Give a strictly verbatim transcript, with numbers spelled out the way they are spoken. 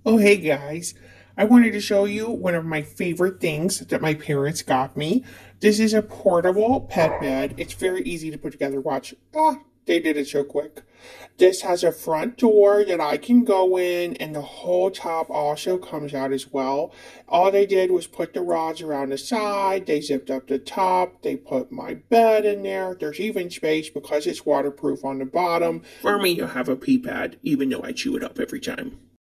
Oh, hey guys. I wanted to show you one of my favorite things that my parents got me. This is a portable pet bed. It's very easy to put together. Watch. Ah, they did it so quick. This has a front door that I can go in, and the whole top also comes out as well. All they did was put the rods around the side. They zipped up the top. They put my bed in there. There's even space because it's waterproof on the bottom for me to have a pee pad, even though I chew it up every time.